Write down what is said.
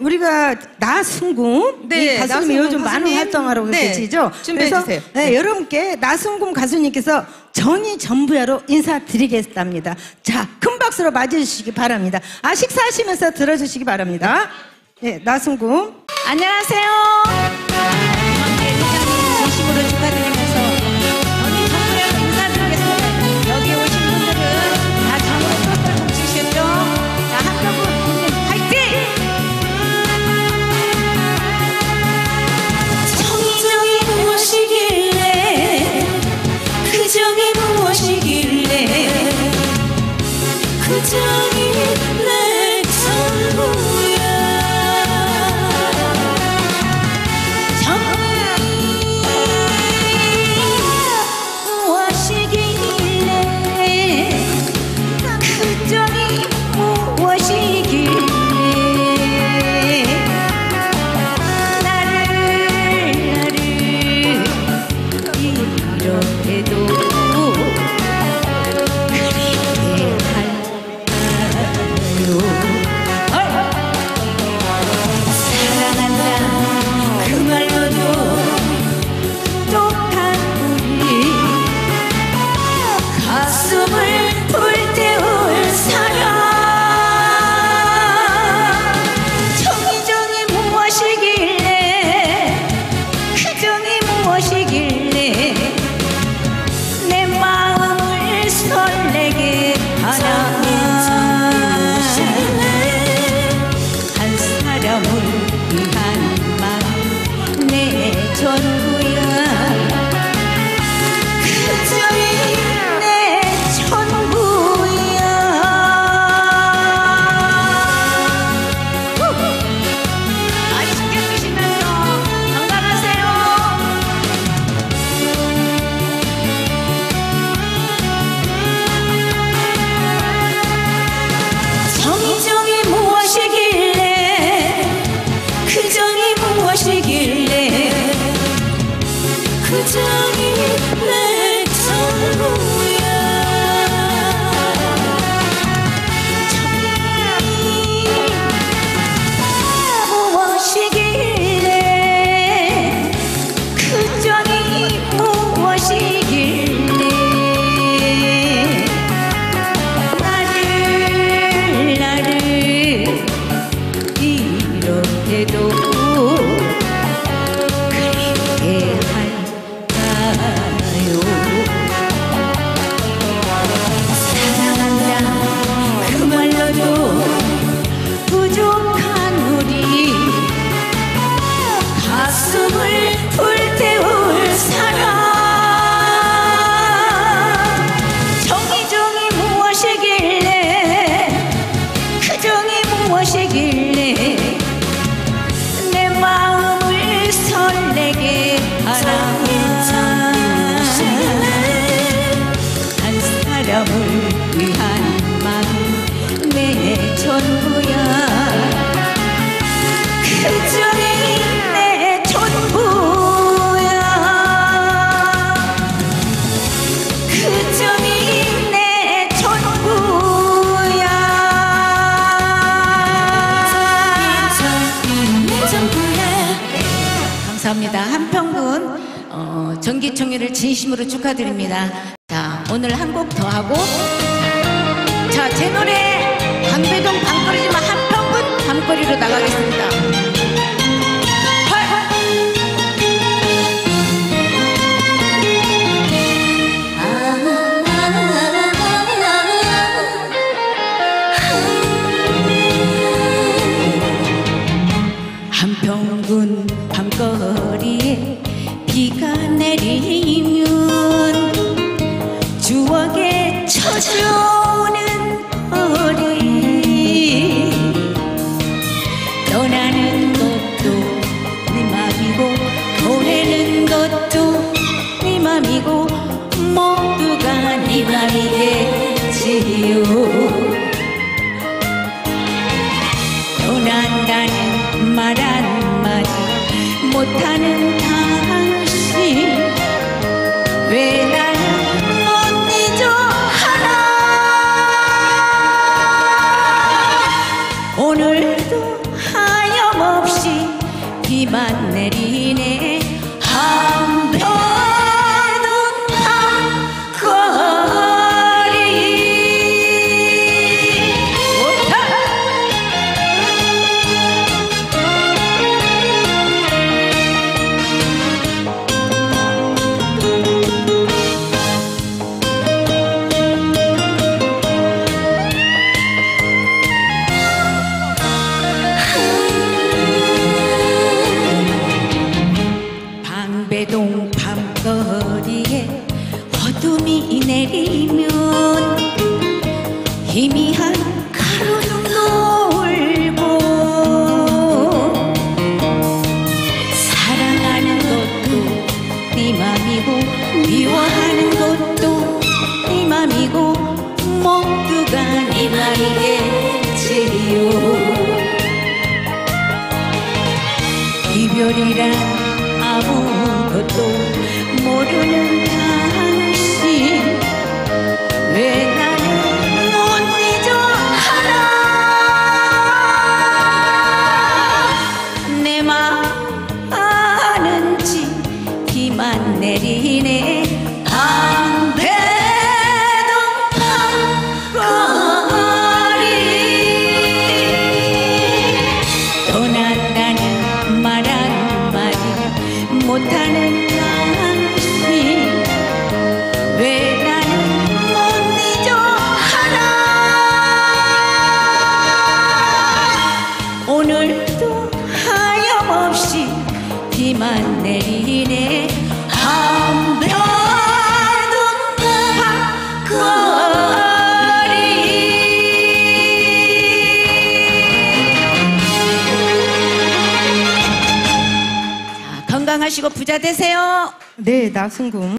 우리가 나순금 네, 가수님이 나순금 요즘 많은 가수님. 활동하고 네, 계시죠? 준비해주세요. 그래서 네, 여러분께 나순금 가수님께서 정의 전부야로 인사드리겠답니다. 자, 큰 박수로 맞이해주시기 바랍니다. 식사하시면서 들어주시기 바랍니다. 네, 나순금. 안녕하세요. 회장님 진심으로 축하드리면서 정의 전부야로 인사드리겠습니다. 여기 오신 분들은 다 정으로 똘똘 뭉치셨죠? 자, 한평군 화이팅! 정의 무엇이길래 그 정이 무엇이길래 그 정이 내 전부야 정이 무엇이길래 그 정이 무엇이길래 이렇게도 그리게 할까요? 사랑한다 그 말로도 부족한 우리 가슴을 불태울 사랑 정이 무엇이길래 그 정이 무엇이길래 내 마음을 설레게 하나 한 사람을 위한 마음 내 전부야 그 정이 내 전부야 많이 챙겨주시면서 건강하세요. 정이 무엇이길래 그 정이 무엇이길래 그 정이 내 전부야 정이 무엇이길래 그 정이 무엇이길래 나를 이렇게도 그리게 할까요? 사랑한다 그 말로도 부족한 우리 가슴을 불태울 사랑 정이 무엇이길래 그 정이 무엇이길래 내 마음을 설레게 하나 한 사람을 위한 마음 내 전부야 그 정이 내 전부야 그 정이 내 전부야 내 전부야 감사합니다. 한평군 정기총회를 진심으로 축하드립니다. 자, 오늘 한 곡 더 하고 자, 제 노래 방배동 밤거리지만 한평군 밤거리로 나가겠습니다. 한평군 밤거리에 비가 내리면 추억에 젖어오는 거리 떠나는 것도 네 맘이고 보내는 것도 네 맘이고 모두가 네 맘이겠지요 떠난다는 말 한마디 못하는 당신 왜 날 못 잊어 하나 오늘도 하염없이 비만 내리네 한편은 밤거리 방배동 밤거리에 어둠이 내리면 희미한 가로등 놀고 사랑하는 것도 네 맘이고 미워하는 것도 네 맘이고 모두가 네 맘이겠지요. 이별이란 아무것도 모르는 당신 왜 나를 못 잊어 하나 내 맘 아는지 비만 내리네 방배동 밤거리 떠난다는 말 한마디 못하는 당신 왜 나는 못 잊어 하나 오늘도 하염없이 비만 내리네 한편은 밤거리 자, 건강하시고 부자 되세요. 네, 나순금.